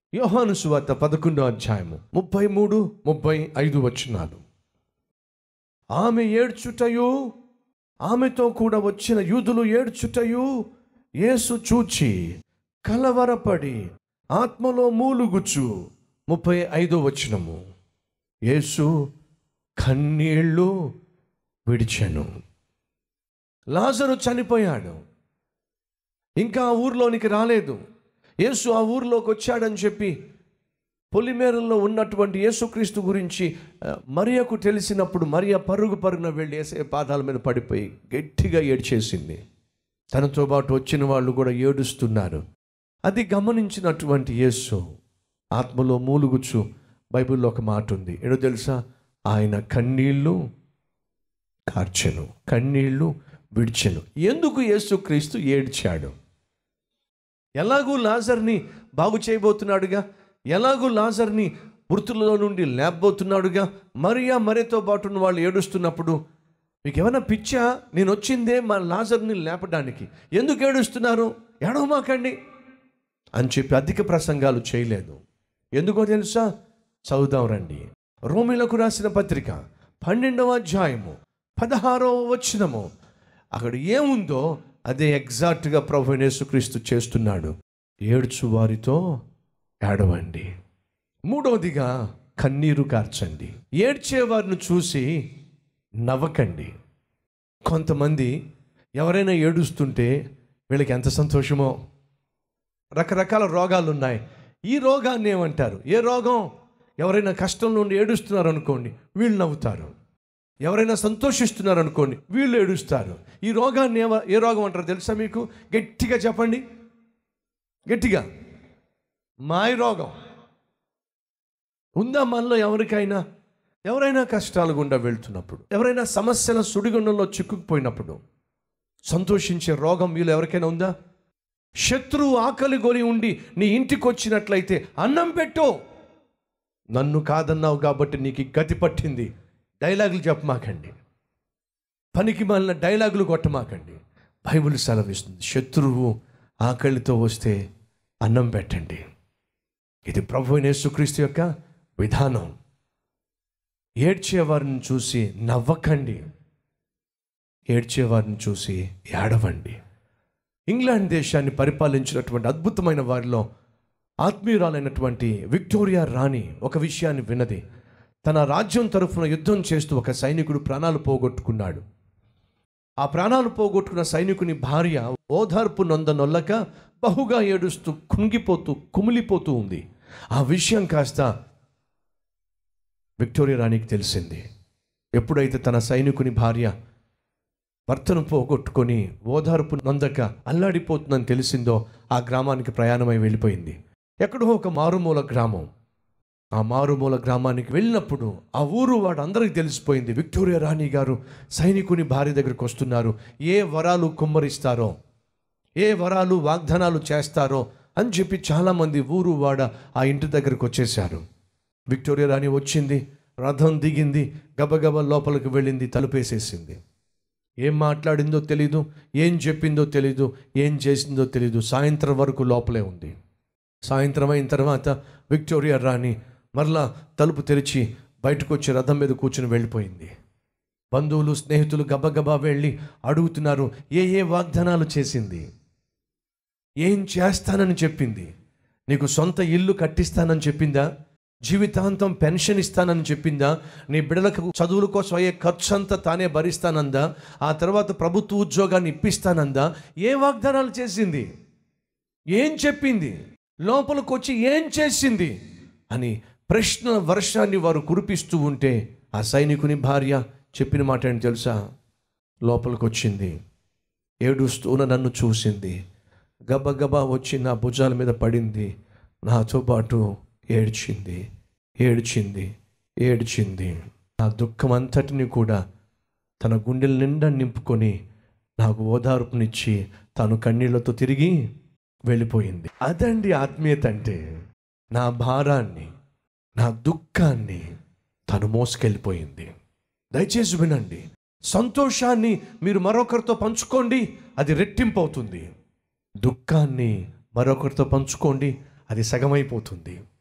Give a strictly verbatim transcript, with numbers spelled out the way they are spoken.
యోహాను సువార్త పదకొండో అధ్యాయము ముప్పై మూడు ముప్పై ఐదు వచనాలు. ఆమె ఏడ్చుటయు ఆమెతో కూడా వచ్చిన యూదులు ఏడ్చుటయు యేసు చూచి కలవరపడి ఆత్మలో మూలుగుచు. ముప్పై ఐదో వచనము, యేసు కన్నీళ్ళు విడిచెను. లాజరు చనిపోయాడు, ఇంకా ఆ ఊర్లోనికి రాలేదు. యేసు ఆ ఊర్లోకి వచ్చాడని చెప్పి పొలిమేరల్లో ఉన్నటువంటి యేసుక్రీస్తు గురించి మరియకు తెలిసినప్పుడు మరియ పరుగు పరుగున వెళ్ళి యేసయ్య పాదాల మీద పడిపోయి గట్టిగా ఏడ్చేసింది. తనతో పాటు వచ్చిన వాళ్ళు కూడా ఏడుస్తున్నారు. అది గమనించినటువంటి యేసు ఆత్మలో మూలుగుచు, బైబిల్లో ఒక మాట ఉంది, ఏడో తెలుసా, ఆయన కన్నీళ్ళు కార్చెను, కన్నీళ్ళు విడిచెను. ఎందుకు యేసుక్రీస్తు ఏడ్చాడు? ఎలాగూ లాజర్ని బాగు చేయబోతున్నాడుగా, ఎలాగూ లాజర్ని మృతులలో నుండి లేపబోతున్నాడుగా. మరియా మరియతో పాటు ఉన్న వాళ్ళు ఏడుస్తున్నప్పుడు, మీకు ఏమైనా పిచ్చా, నేను వచ్చిందే మా లాజర్ని లేపడానికి, ఎందుకు ఏడుస్తున్నారు, ఏడవమాకండి అని చెప్పి అధిక ప్రసంగాలు చేయలేదు. ఎందుకో తెలుసా? చదువుదాం రండి. రోమీలకు రాసిన పత్రిక పన్నెండవ అధ్యాయము పదహారవ వచనము. అక్కడ ఏముందో అదే ఎగ్జాక్ట్గా ప్రభువు యేసుక్రీస్తు చేస్తున్నాడు. ఏడ్చు వారితో ఏడవండి. మూడవదిగా కన్నీరు కార్చండి. ఏడ్చే వారిని చూసి నవ్వకండి. కొంతమంది ఎవరైనా ఏడుస్తుంటే వీళ్ళకి ఎంత సంతోషమో. రకరకాల రోగాలు ఉన్నాయి. ఈ రోగాన్ని ఏమంటారు? ఏ రోగం? ఎవరైనా కష్టం నుండి ఏడుస్తున్నారు అనుకోండి, వీళ్ళు నవ్వుతారు. ఎవరైనా సంతోషిస్తున్నారు అనుకోండి, వీళ్ళు ఏడుస్తారు. ఈ రోగాన్ని ఏమ ఏ రోగం అంటారు తెలుసా మీకు? గట్టిగా చెప్పండి, గట్టిగా. మాయ రోగం ఉందా మనలో? ఎవరికైనా ఎవరైనా కష్టాలు గుండా వెళ్తున్నప్పుడు, ఎవరైనా సమస్యల సుడిగుండంలో చిక్కుకుపోయినప్పుడు సంతోషించే రోగం మీలో ఎవరికైనా ఉందా? శత్రువు ఆకలి కొని ఉండి నీ ఇంటికి వచ్చినట్లయితే అన్నం పెట్టు, నన్ను కాదన్నావు కాబట్టి నీకు గతి పట్టింది, డైలాగులు చెప్పమాకండి, పనికి మాలిన డైలాగులు కొట్టమాకండి. బైబిల్ సెలవిస్తుంది, శత్రువు ఆకలితో వస్తే అన్నం పెట్టండి. ఇది ప్రభువైన యేసుక్రీస్తు యొక్క విధానం. ఏడ్చేవారిని చూసి నవ్వకండి, ఏడ్చేవారిని చూసి ఏడవండి. ఇంగ్లాండ్ దేశాన్ని పరిపాలించినటువంటి అద్భుతమైన వారిలో ఆత్మీయురాలైనటువంటి విక్టోరియా రాణి ఒక విషయాన్ని విన్నది. తన రాజ్యం తరఫున యుద్ధం చేస్తూ ఒక సైనికుడు ప్రాణాలు పోగొట్టుకున్నాడు. ఆ ప్రాణాలు పోగొట్టుకున్న సైనికుని భార్య ఓదార్పు నొందనొల్లక బహుగా ఏడుస్తూ కుంగిపోతూ కుమిలిపోతూ ఉంది. ఆ విషయం కాస్త విక్టోరియా రాణికి తెలిసింది. ఎప్పుడైతే తన సైనికుని భార్య భర్తను పోగొట్టుకొని ఓదార్పు నొందక అల్లాడిపోతుందని తెలిసిందో ఆ గ్రామానికి ప్రయాణమై వెళ్ళిపోయింది. ఎక్కడో ఒక మారుమూల గ్రామం. ఆ మారుమూల గ్రామానికి వెళ్ళినప్పుడు ఆ ఊరు వాడు అందరికీ తెలిసిపోయింది, విక్టోరియా రాణి గారు సైనికుని భార్య దగ్గరికి వస్తున్నారు, ఏ వరాలు కుమ్మరిస్తారో, ఏ వరాలు వాగ్దానాలు చేస్తారో అని చెప్పి చాలామంది ఊరు వాడ ఆ ఇంటి దగ్గరికి వచ్చేశారు. విక్టోరియా రాణి వచ్చింది, రథం దిగింది, గబగబ లోపలికి వెళ్ళింది, తలుపేసేసింది. ఏం మాట్లాడిందో తెలీదు, ఏం చెప్పిందో తెలీదు, ఏం చేసిందో తెలీదు. సాయంత్రం వరకు లోపలే ఉంది. సాయంత్రం అయిన తర్వాత విక్టోరియా రాణి మరలా తలుపు తెరిచి బయటకు వచ్చి రథం మీద కూర్చుని వెళ్ళిపోయింది. బంధువులు స్నేహితులు గబగబా వెళ్ళి అడుగుతున్నారు, ఏ ఏ వాగ్దానాలు చేసింది, ఏం చేస్తానని చెప్పింది, నీకు సొంత ఇల్లు కట్టిస్తానని చెప్పిందా, జీవితాంతం పెన్షన్ ఇస్తానని చెప్పిందా, నీ బిడ్డలకు చదువుల కోసం అయ్యే ఖర్చు అంతా తానే భరిస్తానందా, ఆ తర్వాత ప్రభుత్వ ఉద్యోగాన్ని ఇప్పిస్తానందా, ఏ వాగ్దానాలు చేసింది, ఏం చెప్పింది, లోపలికి వచ్చి ఏం చేసింది అని ప్రశ్న వర్షాన్ని వారు కురిపిస్తూ ఉంటే ఆ సైనికుని భార్య చెప్పిన మాట ఏంటి తెలుసా? లోపలికి వచ్చింది, ఏడుస్తూన నన్ను చూసింది, గబగబా వచ్చి నా భుజాల మీద పడింది, నాతో పాటు ఏడ్చింది ఏడ్చింది ఏడ్చింది నా దుఃఖం అంతటిని కూడా తన గుండెల నిండా నింపుకొని నాకు ఓదార్పునిచ్చి తాను కన్నీళ్లతో తిరిగి వెళ్ళిపోయింది. అదండి ఆత్మీయత అంటే. నా భారాన్ని, నా దుఃఖాన్ని తను మోసుకెళ్ళిపోయింది. దయచేసి వినండి, సంతోషాన్ని మీరు మరొకరితో పంచుకోండి, అది రెట్టింపు అవుతుంది. దుఃఖాన్ని మరొకరితో పంచుకోండి, అది సగమైపోతుంది.